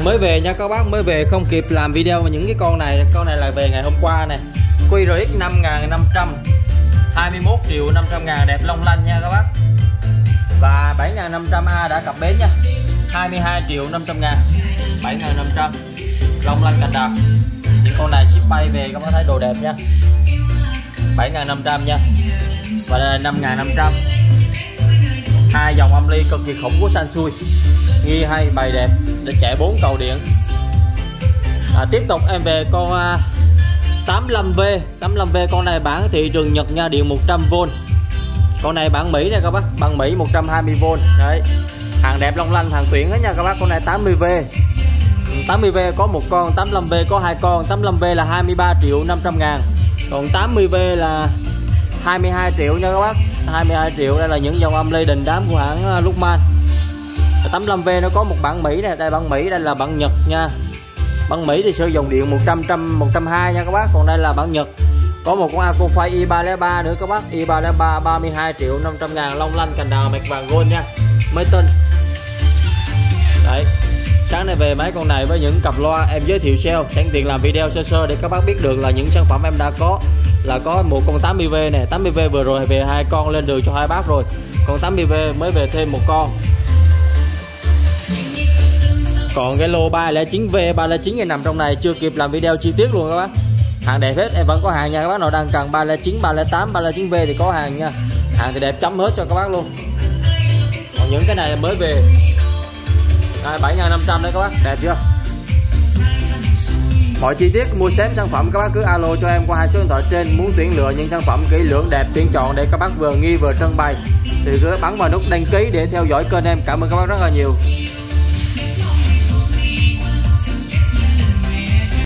Hàng mới về nha các bác, mới về không kịp làm video. Và những cái con này là về ngày hôm qua này. QRX 5500, 21.500.000, đẹp long lanh nha các bác. Và 7500A đã cập bến nha, 22.500.000, 7500, long lanh cành đào. Những con này ship bay về các bác thấy đồ đẹp nha, 7.500 nha. Và đây là 5.500. Hai dòng âm ly cực kỳ khủng của Sansui, ghi hay bày đẹp để chạy 4 cầu điện. Tiếp tục em về con 85V. 85V con này bán thị trường Nhật nha, điện 100V. Con này bản Mỹ nè các bác, bản Mỹ 120V. Đấy, hàng đẹp long lanh, hàng tuyển đó nha các bác. Con này 80V. 80V có một con, 85V có hai con. 85V là 23.500.000, còn 80V là 22 triệu nha các bác. 22 triệu. Đây là những dòng âm ly đình đám của hãng Luckman. 85V nó có một bản Mỹ này, đây bản Mỹ, đây là bản Nhật nha. Bản Mỹ thì sử dụng điện 120 nha các bác, còn đây là bản Nhật. Có một con Acofy i303 nữa các bác, i303 32.500.000, long lanh cành đào mạch vàng gold nha, mới tinh. Đấy, sáng nay về mấy con này với những cặp loa em giới thiệu sale, sẵn tiện làm video sơ sơ để các bác biết được là những sản phẩm em đã có. Là có một con 80V này, 80V vừa rồi về hai con lên đường cho hai bác rồi. Còn 80V mới về thêm một con. Còn cái lô 309V, 309 này nằm trong này, chưa kịp làm video chi tiết luôn các bác. Hàng đẹp hết, em vẫn có hàng nha các bác nào đang cần 309, 308, 309V thì có hàng nha. Hàng thì đẹp chấm hết cho các bác luôn. Còn những cái này mới về. Đây 7.500 đấy các bác, đẹp chưa? Mọi chi tiết mua sắm sản phẩm các bác cứ alo cho em qua hai số điện thoại trên. Muốn tuyển lựa những sản phẩm kỹ lưỡng đẹp tuyển chọn để các bác vừa nghi vừa trưng bày thì cứ bấm vào nút đăng ký để theo dõi kênh em. Cảm ơn các bác rất là nhiều.